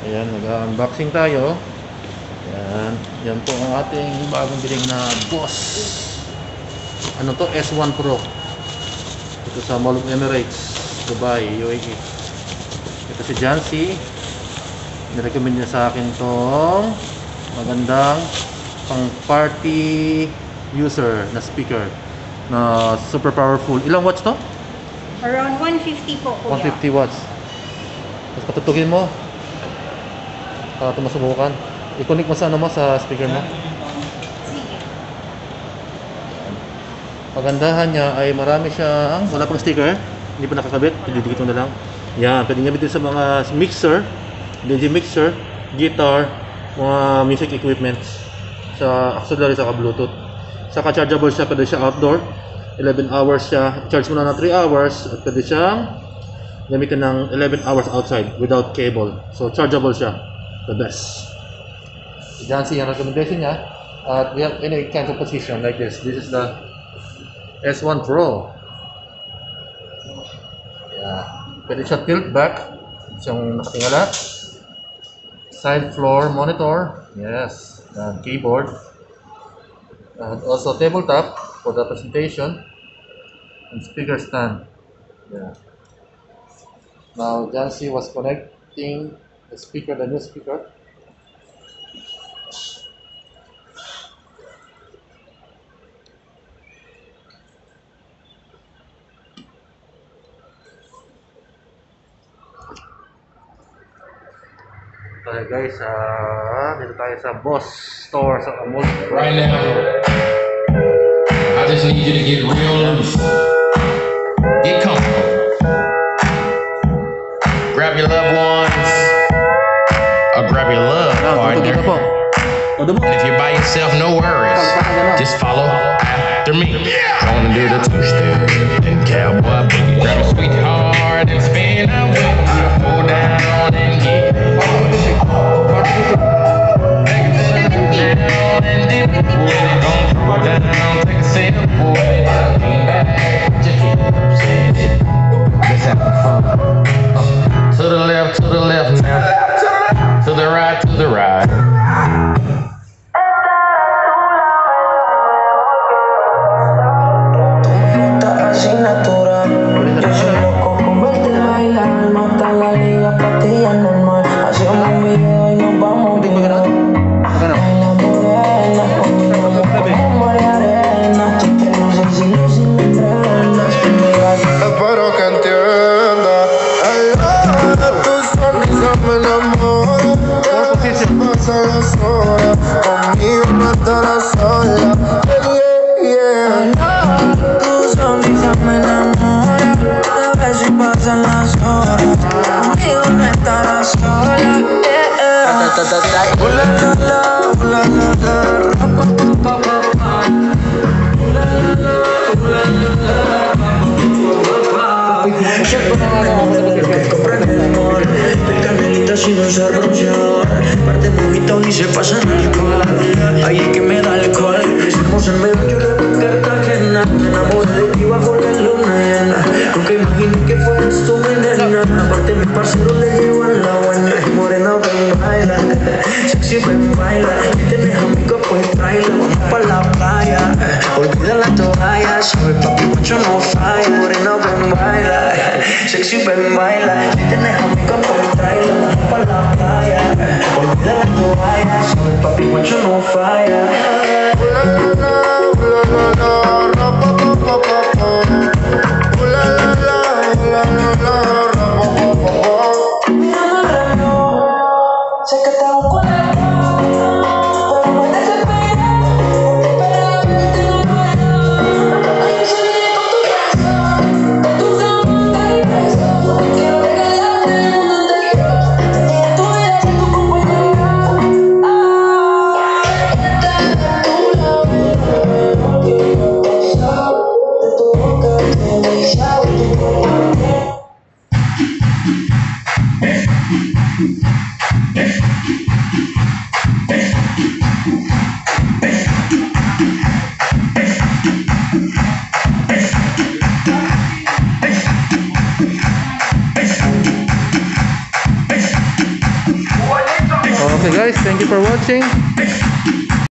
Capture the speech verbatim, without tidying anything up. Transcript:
Ayan, nag-unboxing tayo. Ayan, yan po ang ating bagong biling na Boss. Ano to? S one Pro. Ito sa Mall of Emirates, Dubai, U A E. Ito si Jancy. Nirecommend niya sa akin tong magandang pang party user na speaker na super powerful. Ilang watts to? Around one fifty po, kuya. one fifty watts. Tapos patutugin mo para ito masubukan. I-connect mo sa ano mo, sa speaker mo. Sige. Pagandahan niya ay marami siyang, wala pang sticker, hindi pa nakakabit, didikit mo na lang. Yan, pwede nga bitin sa mga mixer, D J mixer, guitar, mga music equipment, sa auxiliary sa Bluetooth. Saka chargeable siya, pwede siya outdoor, eleven hours siya, charge mo na na three hours, at pwede siyang gamitin ng eleven hours outside without cable. So chargeable siya, the best. Jancy yung recommendation niya. At we have any kind of position like this. This is the S one Pro. Yeah. Pwede siya tilt back. Siyang nakatingala. Side floor monitor. Yes. And keyboard. And also tabletop for the presentation. And speaker stand. Yeah. Now Jancy was connecting the speaker, the new speaker. Tayo guys, uh, dito tayo sa Boss Store sa Mall. Right now, I just need you to get real loose. Get comfortable. Grab your loved ones, or grab your love partner. And if you're by yourself, no worries. Just follow after me. Gonna do the two-step and cowboy boogie. Grab a sweetheart and spin out with me. Hold down and get it. To the left, to the left now. To the right, to the right. Conmigo no estarás sola. Yeah, yeah. Tu sonrisa me enamora. A ver si pasan las horas. Conmigo no estarás sola. Yeah, yeah. Uh, la la la, uh, la la la, pa pa pa pa pa. Uh, la la la, uh, la la la, pa pa pa pa. Siempre me enamoro que comprende el amor. De canelita sin usar bronceador. Parte mojito y se pasa en alcohol. Ahí es que me da alcohol. Estamos en medio de Cartagena. Me enamoré de ti bajo la luna llena. Nunca imaginé que fueras tú mi nena. Aparte mi parcero le llevan la buena. Morena ven baila, sexy ven baila. Si tienes amigos pues tráela. Vamos pa' la playa, olvida la toalla. Sabe papi mucho no falla. Morena ven baila, sexy ven baila. Si tienes amigos pues tráela. Vamos pa' la playa, olvida la toalla. Sabe papi mucho no falla. Sé que te busco en el pero no te desesperes. Espera que te enamores. Hay que salir con tu corazón, con tu cama y besos. Quiero regalarte el mundo entero. En tu vida y tu compañera. Estar a tu lado. De tu boca me he besado tu cuerpo. What? Okay guys, thank you for watching.